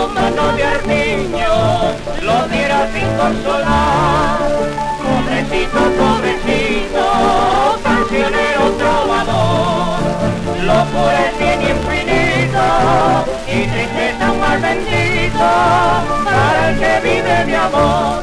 mano de armiño lo diera sin consolar. Pobrecito, pobrecito, cancionero trovador, locura es bien infinito y tristeza un mal bendito para el que vive de amor.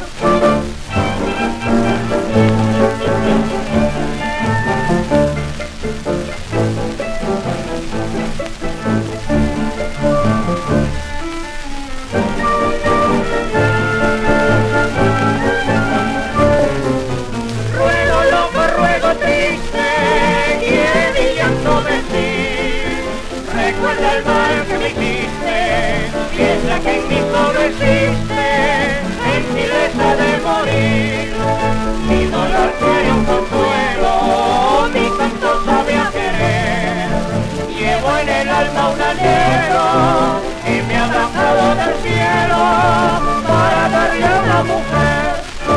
Recuerda el mal que me hiciste, piensa que en mí solo existe gentileza de morir. Mi dolor quiere un consuelo, mi canto sabe a querer. Llevo en el alma un anhelo que me ha bajado del cielo para darle a una mujer.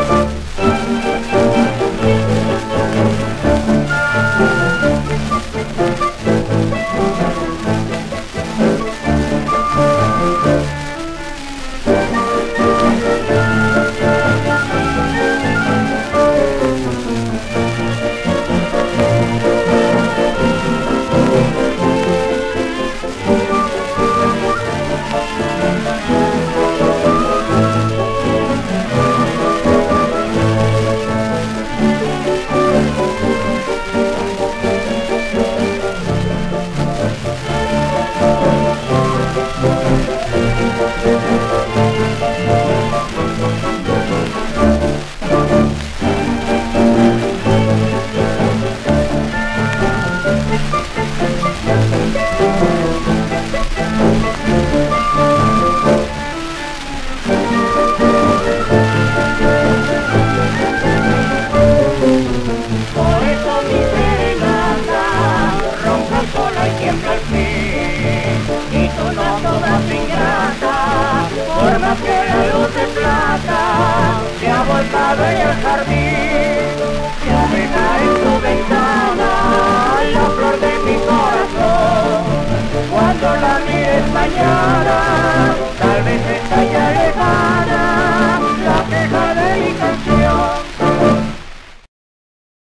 Por más que la luz de plata se ha volcado en el jardín, se abriga en tu ventana la flor de mi corazón. Cuando la mires mañana